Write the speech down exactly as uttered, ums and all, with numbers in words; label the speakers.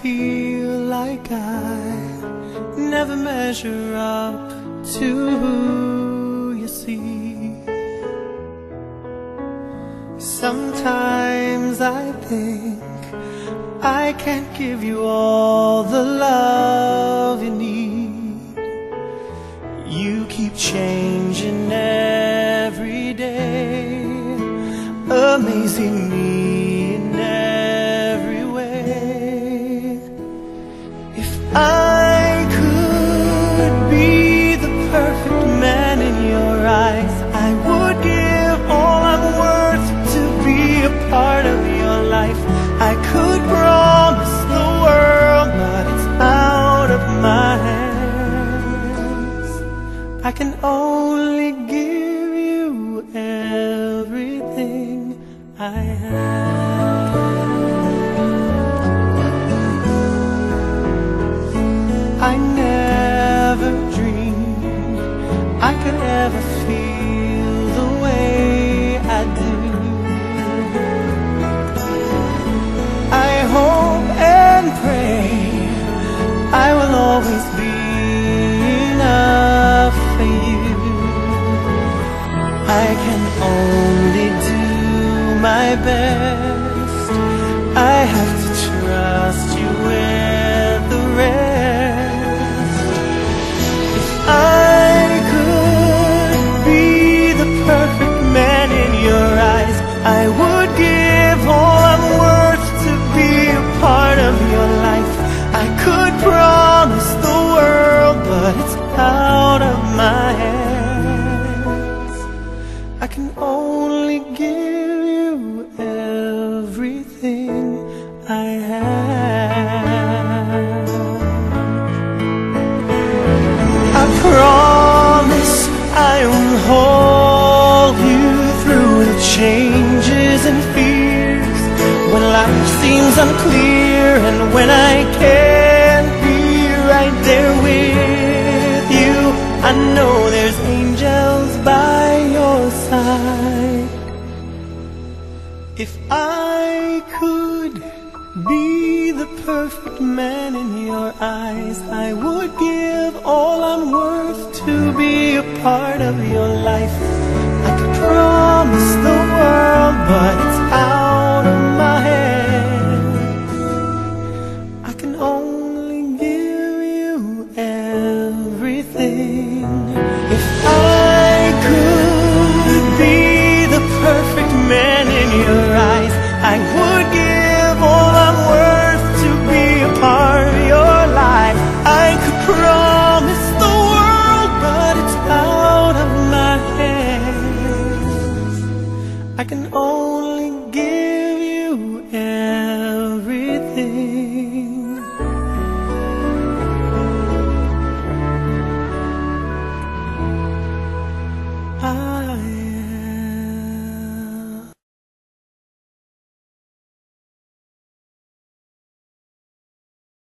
Speaker 1: feel like I never measure up to who you see. Sometimes I think I can't give you all the love you need. You keep changing every day, amazing me in every way. If I could be the perfect man in your eyes, I would give all I'm worth to be a part of your life. I could promise the world, but it's out of my hands. I can only give you everything I have. I never dreamed I could ever feel the way I do. I hope and pray I will always be enough for you. I can only do my best. I have to trust you with the rest. If I could be the perfect man in your eyes, I would give all I'm worth to be a part of your life. I could promise the world, but it's out of my hands. I can only give you everything I have. I promise I will hold you through the changes and fears, when life seems unclear and when I can't be right there with you. I know there's angels by your side. If I could be the perfect man in your eyes, I would give all I'm worth to be a part of your life. I could promise the world, but it's out of my hands. I can only give you everything. If I could be the perfect man in your eyes, I would give all I'm worth to be a part of your life. I could promise the world, but it's out of my hands. I can only